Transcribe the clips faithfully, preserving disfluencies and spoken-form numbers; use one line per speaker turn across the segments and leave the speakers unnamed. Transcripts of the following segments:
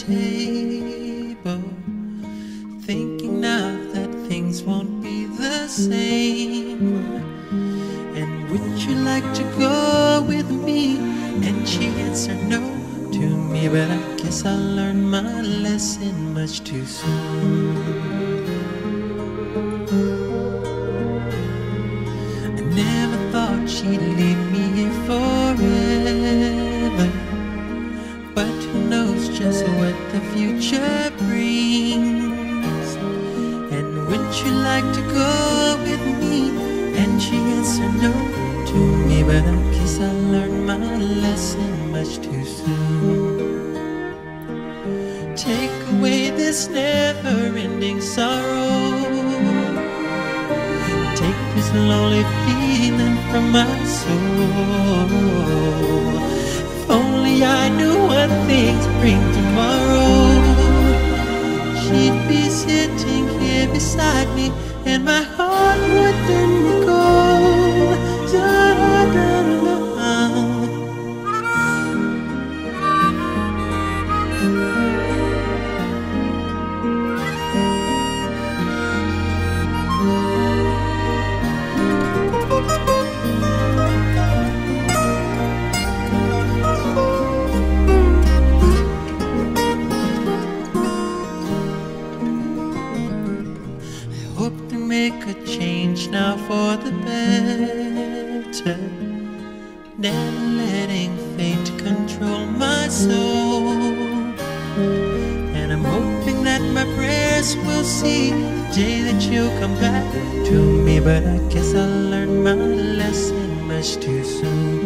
table, thinking now that things won't be the same. And would you like to go with me? And she answered no to me, but I guess I learned my lesson much too soon. I never thought she'd leave me here forever, but who knows just what the future brings. And would you like to go with me? And she answered no to me, but I guess I learned my lesson much too soon. Take away this never-ending sorrow, take this lonely feeling from my soul. If only I knew what things bring tomorrow, she'd be sitting here beside me, and my heart wouldn't go. Da, da, da, da. Hope to make a change now for the better, never letting fate control my soul. And I'm hoping that my prayers will see the day that you'll come back to me, but I guess I learned my lesson much too soon.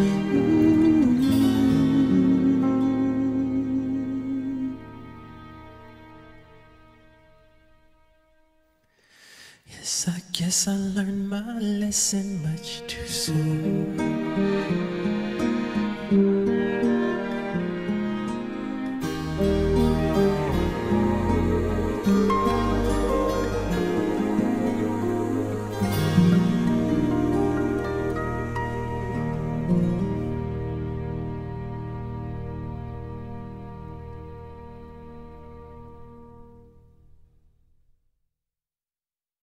Yes, I guess I learned my lesson much too soon.